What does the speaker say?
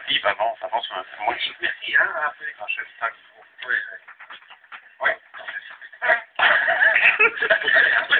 Il avance, moi je merci, hein, après, quand je fais ça, ouais. Ouais.